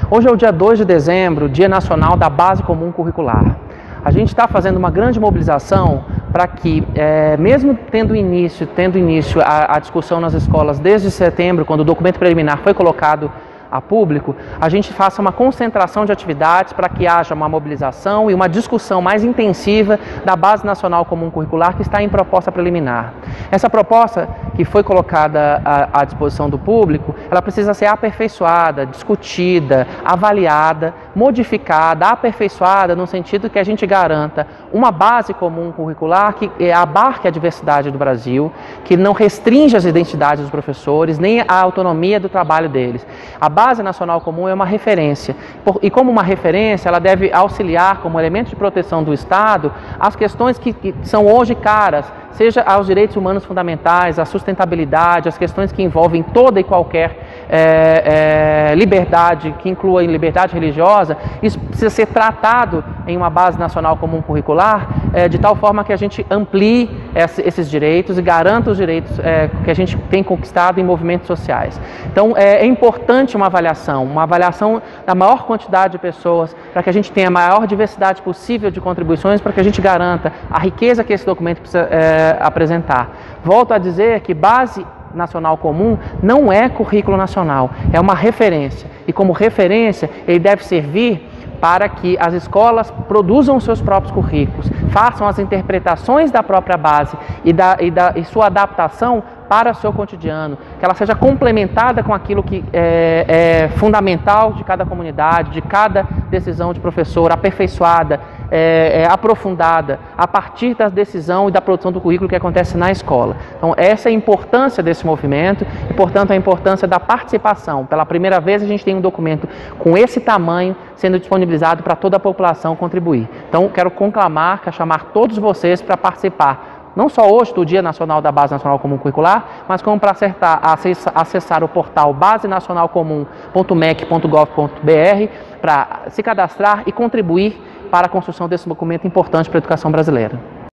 Hoje é o dia 2 de dezembro, Dia Nacional da Base Comum Curricular. A gente está fazendo uma grande mobilização para que, mesmo tendo início a discussão nas escolas desde setembro, quando o documento preliminar foi colocado a público, a gente faça uma concentração de atividades para que haja uma mobilização e uma discussão mais intensiva da Base Nacional Comum Curricular que está em proposta preliminar. Essa proposta que foi colocada à disposição do público, ela precisa ser aperfeiçoada, discutida, avaliada, modificada, aperfeiçoada no sentido que a gente garanta uma base comum curricular que abarque a diversidade do Brasil, que não restrinja as identidades dos professores, nem a autonomia do trabalho deles. A Base Nacional Comum é uma referência e como uma referência ela deve auxiliar como elemento de proteção do Estado as questões que são hoje caras, seja aos direitos humanos fundamentais, à sustentabilidade, as questões que envolvem toda e qualquer liberdade, que inclua liberdade religiosa. Isso precisa ser tratado em uma Base Nacional Comum Curricular de tal forma que a gente amplie esses direitos e garanta os direitos que a gente tem conquistado em movimentos sociais. Então é importante uma avaliação da maior quantidade de pessoas para que a gente tenha a maior diversidade possível de contribuições, para que a gente garanta a riqueza que esse documento precisa apresentar. Volto a dizer que Base Nacional Comum não é currículo nacional, é uma referência. E como referência, ele deve servir para que as escolas produzam os seus próprios currículos, façam as interpretações da própria base e sua adaptação para o seu cotidiano, que ela seja complementada com aquilo que é fundamental de cada comunidade, de cada decisão de professor, aperfeiçoada, aprofundada, a partir da decisão e da produção do currículo que acontece na escola. Então, essa é a importância desse movimento e, portanto, a importância da participação. Pela primeira vez, a gente tem um documento com esse tamanho sendo disponibilizado para toda a população contribuir. Então, quero conclamar, chamar todos vocês para participar, não só hoje do Dia Nacional da Base Nacional Comum Curricular, mas como para acessar o portal basenacionalcomum.mec.gov.br para se cadastrar e contribuir para a construção desse documento importante para a educação brasileira.